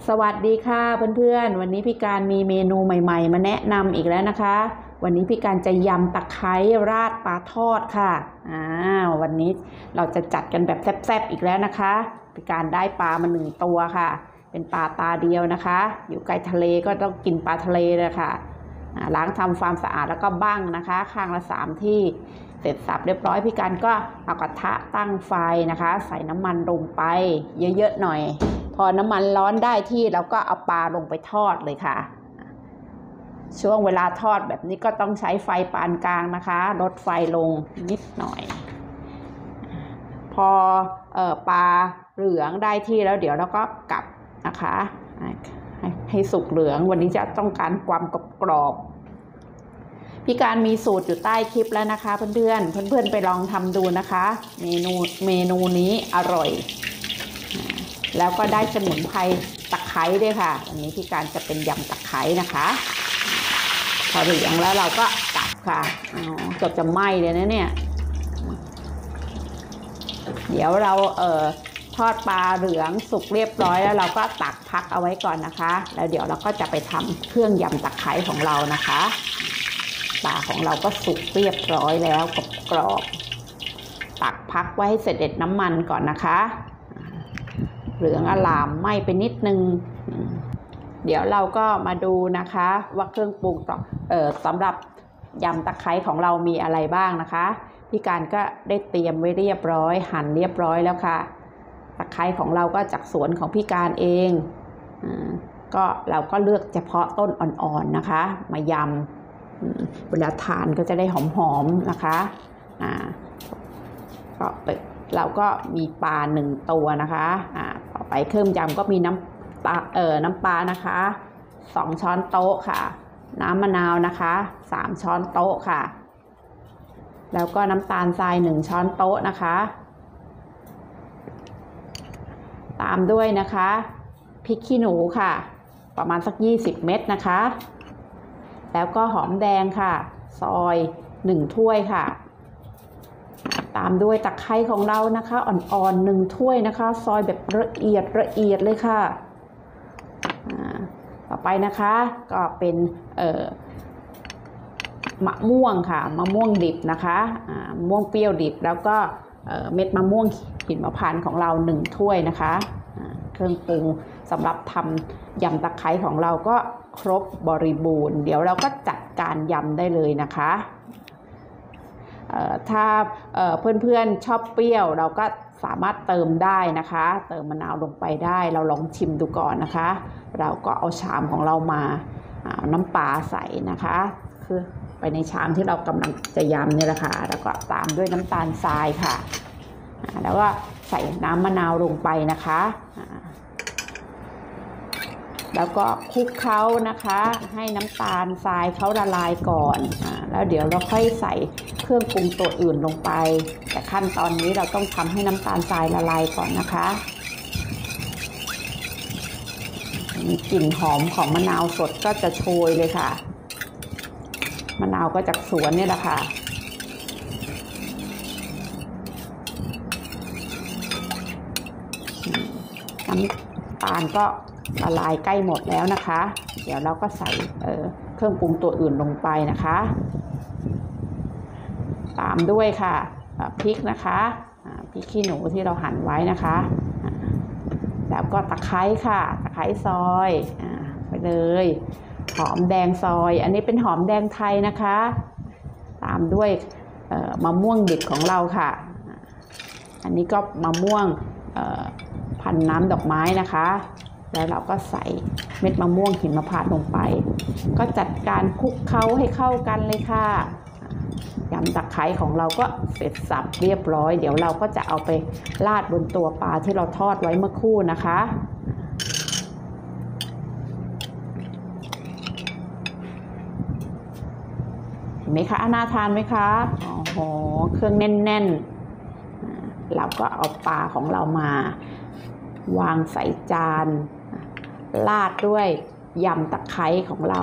สวัสดีค่ะเพื่อนๆวันนี้พี่การมีเมนูใหม่ๆมาแนะนำอีกแล้วนะคะวันนี้พี่การจะยำตะไคร้ราดปลาทอดค่ะวันนี้เราจะจัดกันแบบแซ่บๆอีกแล้วนะคะพี่การได้ปลามา1 ตัวค่ะเป็นปลาตาเดียวนะคะอยู่ใกล้ทะเลก็ต้องกินปลาทะเลเลยค่ะล้างทำความสะอาดแล้วก็บั้งนะคะข้างละ3 ที่เสร็จสับเรียบร้อยพี่การก็เอากระทะตั้งไฟนะคะใส่น้ำมันลงไปเยอะๆหน่อยพอน้ำมันร้อนได้ที่เราก็เอาปลาลงไปทอดเลยค่ะช่วงเวลาทอดแบบนี้ก็ต้องใช้ไฟปานกลางนะคะลดไฟลงนิดหน่อยพอปลาเหลืองได้ที่แล้วเดี๋ยวเราก็กลับนะคะให้สุกเหลืองวันนี้จะต้องการความกรอบพี่การมีสูตรอยู่ใต้คลิปแล้วนะคะเพื่อนๆไปลองทำดูนะคะเมนูนี้อร่อยแล้วก็ได้สมุนไพรตะไคร้ด้วยค่ะอันนี้พี่การจะเป็นยำตะไคร้นะคะพอเหลืองแล้วเราก็ตักค่ะเกือบจะไหม้เลยนะเนี่ยเดี๋ยวเราทอดปลาเหลืองสุกเรียบร้อยแล้วเราก็ตักพักเอาไว้ก่อนนะคะแล้วเดี๋ยวเราก็จะไปทำเครื่องยำตะไคร้ของเรานะคะปลาของเราก็สุกเรียบร้อยแล้วกรอบตักพักไว้ให้เสด็จน้ำมันก่อนนะคะเหลืองอร่ามไหม้ไปนิดนึงเดี๋ยวเราก็มาดูนะคะว่าเครื่องปรุงสำหรับยำตะไคร้ของเรามีอะไรบ้างนะคะพี่การก็ได้เตรียมไว้เรียบร้อยหั่นเรียบร้อยแล้วค่ะตะไคร้ของเราก็จากสวนของพี่การเองก็เราก็เลือกเฉพาะต้นอ่อนๆนะคะมายำเวลาทานก็จะได้หอมๆนะคะก็เราก็มีปลา1 ตัวนะคะต่อไปเครื่องยำก็มีน้ำปลานะคะ2 ช้อนโต๊ะค่ะน้ำมะนาวนะคะ3 ช้อนโต๊ะค่ะแล้วก็น้ำตาลทราย1 ช้อนโต๊ะนะคะตามด้วยนะคะพริกขี้หนูค่ะประมาณสัก20 เม็ดนะคะแล้วก็หอมแดงค่ะซอย1 ถ้วยค่ะตามด้วยตะไคร้ของเรานะคะอ่อนๆ1 ถ้วยนะคะซอยแบบละเอียดเลยค่ะต่อไปนะคะก็เป็นมะม่วงค่ะมะม่วงดิบนะคะมะม่วงเปรี้ยวดิบแล้วก็เม็ดมะม่วงหิมพานต์ของเรา1 ถ้วยนะคะเครื่องปรุงสำหรับทำยำตะไคร้ของเราก็ครบบริบูรณ์เดี๋ยวเราก็จัดการยำได้เลยนะคะถ้าเพื่อนๆชอบเปรี้ยวเราก็สามารถเติมได้นะคะเติมมะนาวลงไปได้เราลองชิมดูก่อนนะคะเราก็เอาชามของเรามาน้ำปลาใส่นะคะคือไปในชามที่เรากำลังจะยำนี่แหละค่ะแล้วก็ตามด้วยน้ำตาลทรายค่ะแล้วก็ใส่น้ำมะนาวลงไปนะคะแล้วก็คลุกเคล้านะคะให้น้ำตาลทรายเขาละลายก่อนแล้วเดี๋ยวเราค่อยใส่เครื่องปรุงตัวอื่นลงไปแต่ขั้นตอนนี้เราต้องทำให้น้ำตาลทรายละลายก่อนนะคะมีกลิ่นหอมของมะนาวสดก็จะโชยเลยค่ะมะนาวก็จากสวนนี่แหละค่ะน้ำตาลก็ละลายใกล้หมดแล้วนะคะเดี๋ยวเราก็ใส่เครื่องปรุงตัวอื่นลงไปนะคะตามด้วยค่ะพริกนะคะพริกขี้หนูที่เราหั่นไว้นะคะแล้วก็ตะไคร้ค่ะตะไคร้ซอยไปเลยหอมแดงซอยอันนี้เป็นหอมแดงไทยนะคะตามด้วยมะม่วงดิบของเราค่ะอันนี้ก็มะม่วงพันน้ำดอกไม้นะคะแล้วเราก็ใส่เม็ดมะม่วงหิมพานต์ลงไปก็จัดการคลุกเคล้าให้เข้ากันเลยค่ะยำตะไคร้ของเราก็เสร็จสับเรียบร้อยเดี๋ยวเราก็จะเอาไปราดบนตัวปลาที่เราทอดไว้เมื่อครู่นะคะเห็นไหมคะน่าทานไหมคะโอ้โหเครื่องแน่นๆเราก็เอาปลาของเรามาวางใส่จานราดด้วยยำตะไคร้ของเรา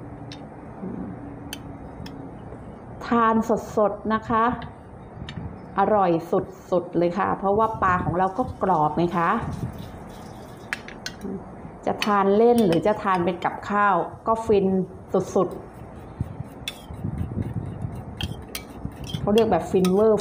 ทานสดๆนะคะอร่อยสุดๆเลยค่ะเพราะว่าปลาของเราก็กรอบไงคะจะทานเล่นหรือจะทานเป็นกับข้าวก็ฟินสุดๆเขาเรียกแบบฟินเวอร์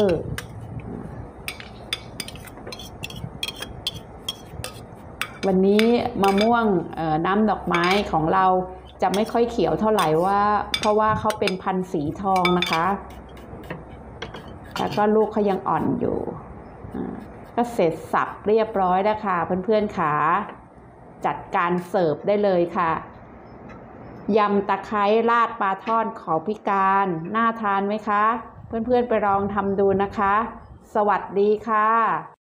วันนี้มะม่วงน้ำดอกไม้ของเราจะไม่ค่อยเขียวเท่าไหร่เพราะว่าเขาเป็นพันธุ์สีทองนะคะแล้วก็ลูกเขายังอ่อนอยู่ก็เสร็จสับเรียบร้อยแล้วค่ะเพื่อนๆค่ะจัดการเสิร์ฟได้เลยค่ะยำตะไคร้ราดปลาทอดของพี่การน่าทานไหมคะเพื่อนๆไปลองทำดูนะคะสวัสดีค่ะ